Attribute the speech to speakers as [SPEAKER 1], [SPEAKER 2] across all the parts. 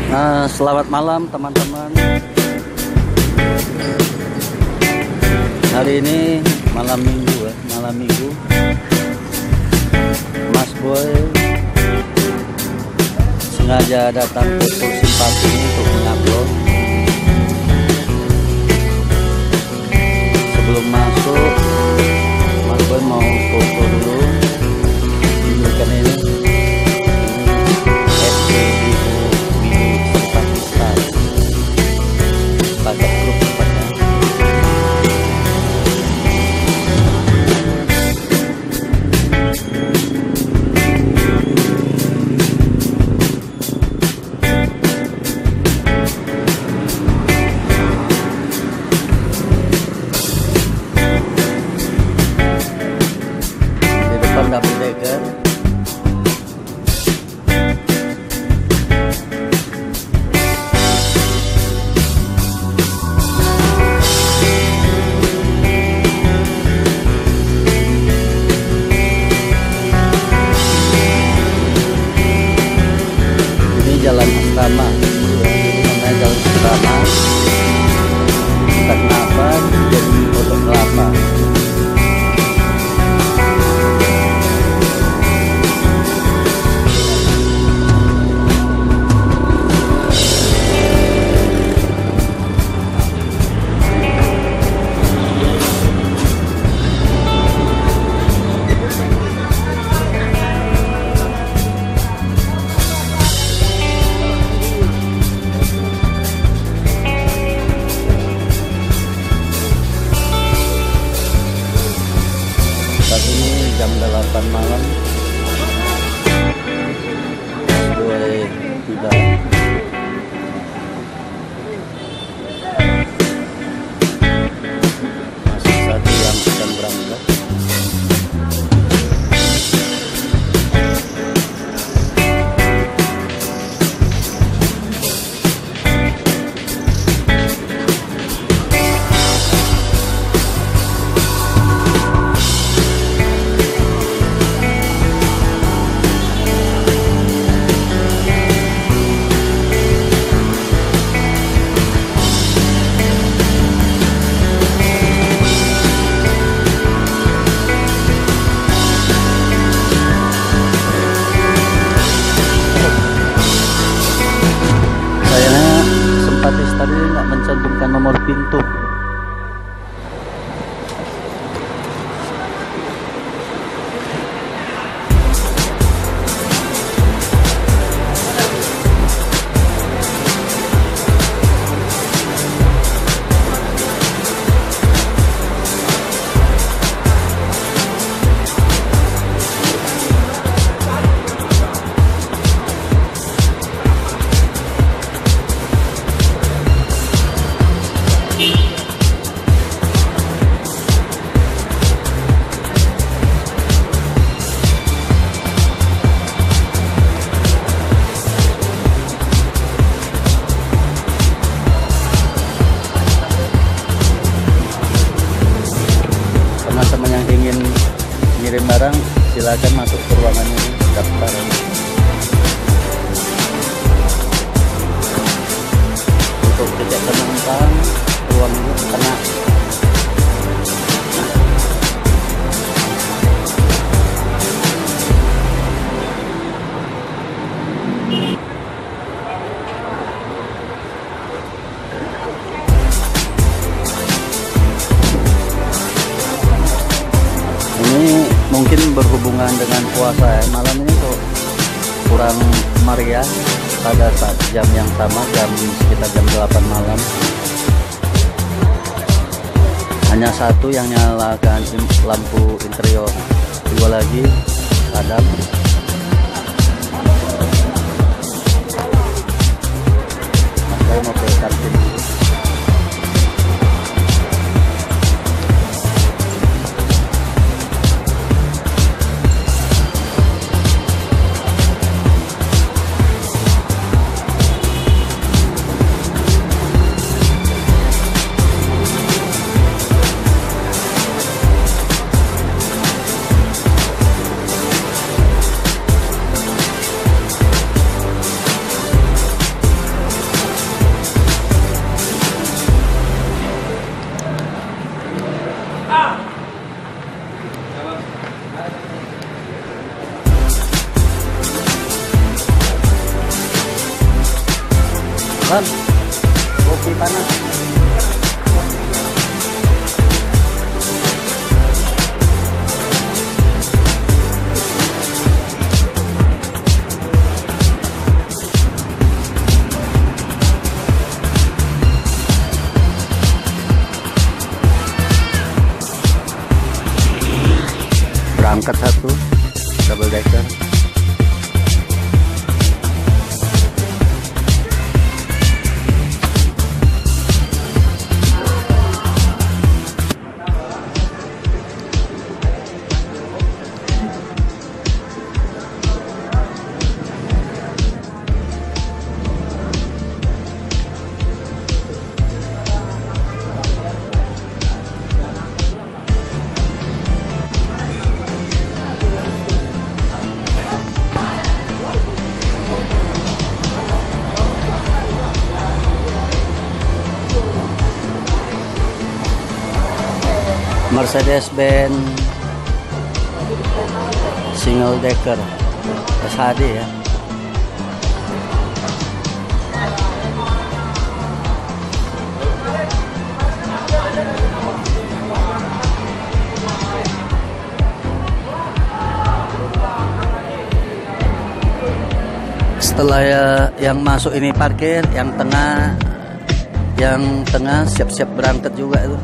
[SPEAKER 1] Selamat malam teman-teman. Hari ini malam minggu Mas Boy sengaja datang ke Pul Simpati untuk mengupload. Sebelum masuk, Mas Boy mau foto dulu. Tunjukkan ini pakai grup tempatnya. Di depan double decker. Jalan Asrama, namanya Jalan Asrama. Kenapa jadi Pondok Kelapa? Saat ini jam 8 malam. Gue tiba. Masih satu yang sedang berangkat. Tadi nggak mencantumkan nomor pintu. Teman-teman yang ingin ngirim barang silakan masuk ke ruangan ini, daftar. Untuk tiket penumpang ruang ini kena. Mungkin berhubungan dengan puasa ya. Malam ini tuh kurang meriah pada saat jam yang sama, sekitar jam 8 malam. Hanya satu yang nyalakan lampu interior, dua lagi padam. Saya mau ke kantin dulu. Bang, kopi panas. Berangkat satu double decker. Mercedes-Benz single decker SHD ya. Setelah yang masuk ini parkir, yang tengah siap-siap berangkat juga itu.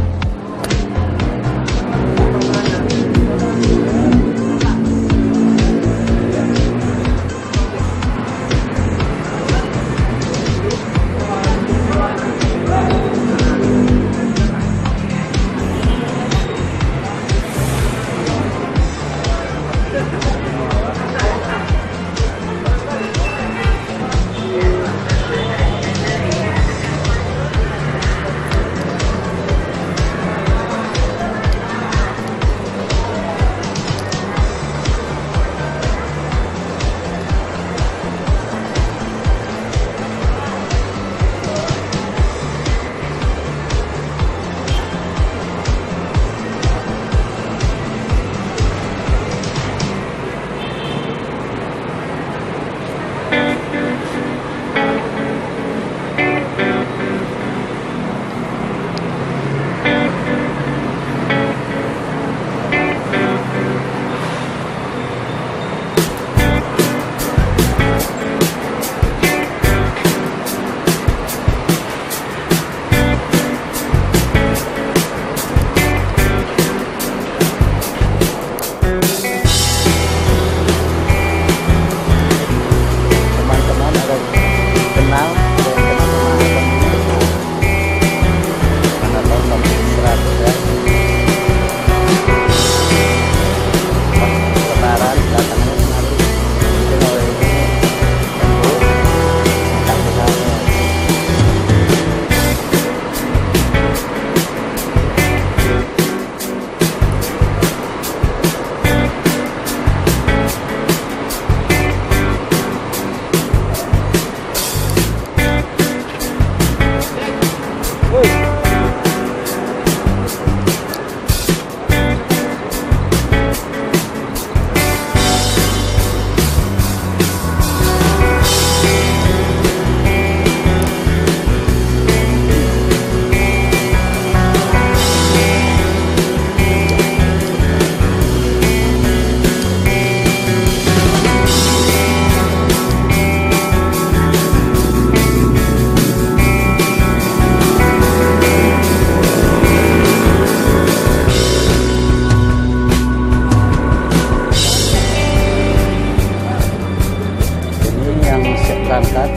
[SPEAKER 1] berangkat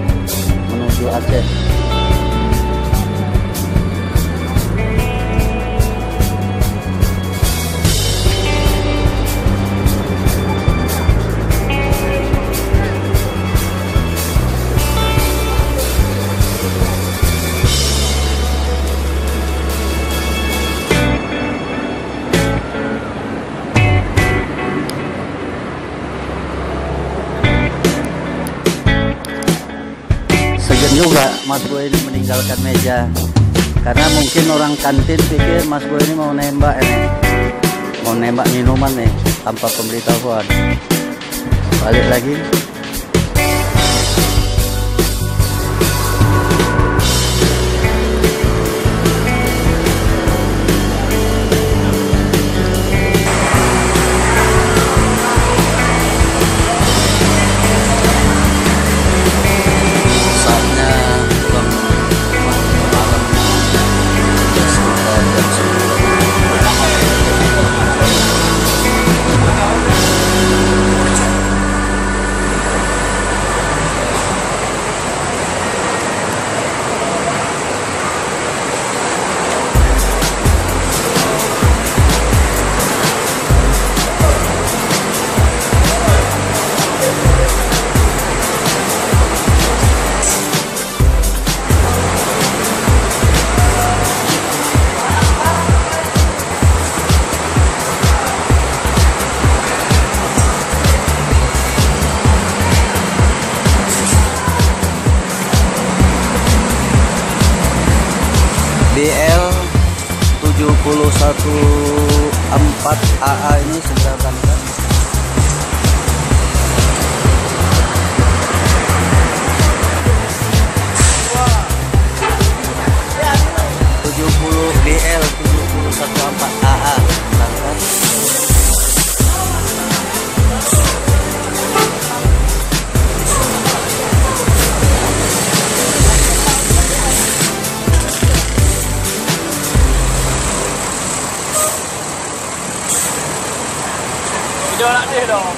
[SPEAKER 1] menuju Aceh. Juga Mas Boy ini meninggalkan meja karena mungkin orang kantin pikir Mas Boy ini mau nembak minuman nih tanpa pemberitahuan. Balik lagi. AA ini segera berangkat. BL 714 AA berangkat.
[SPEAKER 2] Jalan dia dong.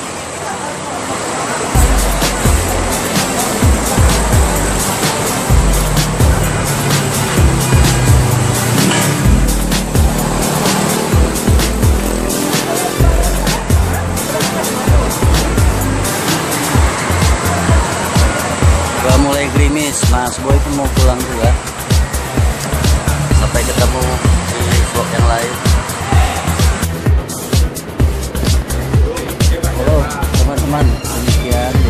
[SPEAKER 1] Udah mulai gerimis, Mas Boy pun mau pulang juga. Sampai ketemu di vlog yang lain. Halo teman-teman, demikian